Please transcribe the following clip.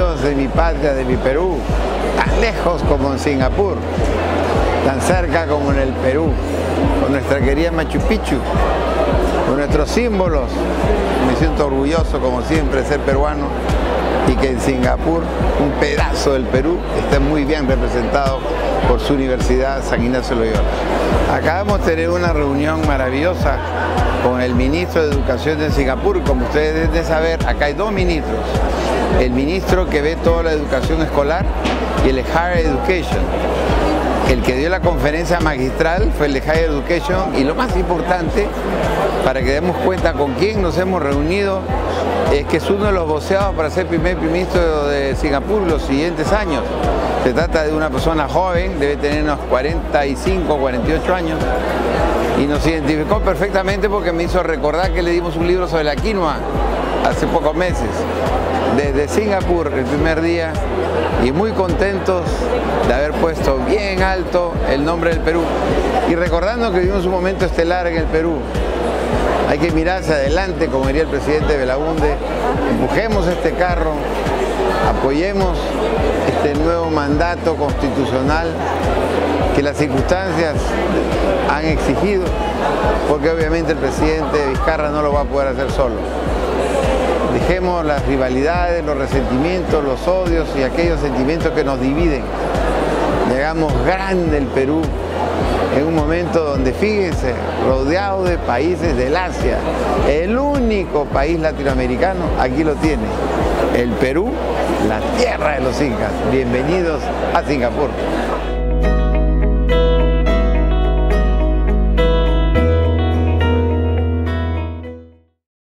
Bienvenidos de mi patria, de mi Perú, tan lejos como en Singapur, tan cerca como en el Perú, con nuestra querida Machu Picchu, con nuestros símbolos. Me siento orgulloso, como siempre, de ser peruano y que en Singapur, un pedazo del Perú, esté muy bien representado por su Universidad San Ignacio de Loyola. Acabamos de tener una reunión maravillosa con el ministro de Educación de Singapur. Como ustedes deben de saber, acá hay dos ministros. El ministro que ve toda la educación escolar y el de Higher Education. El que dio la conferencia magistral fue el de Higher Education, y lo más importante, para que demos cuenta con quién nos hemos reunido, es que es uno de los voceados para ser primer ministro de Singapur los siguientes años. Se trata de una persona joven, debe tener unos 45, 48 años, y nos identificó perfectamente porque me hizo recordar que le dimos un libro sobre la quinoa hace pocos meses, desde Singapur, el primer día, y muy contentos de haber puesto bien alto el nombre del Perú, y recordando que vivimos un momento estelar en el Perú. Hay que mirar hacia adelante, como diría el presidente Belaúnde. Empujemos este carro, apoyemos este nuevo mandato constitucional que las circunstancias han exigido, porque obviamente el presidente Vizcarra no lo va a poder hacer solo. Dejemos las rivalidades, los resentimientos, los odios y aquellos sentimientos que nos dividen. Y hagamos grande el Perú en un momento donde, fíjense, rodeado de países del Asia, el único país latinoamericano, aquí lo tiene, el Perú, la tierra de los incas. Bienvenidos a Singapur.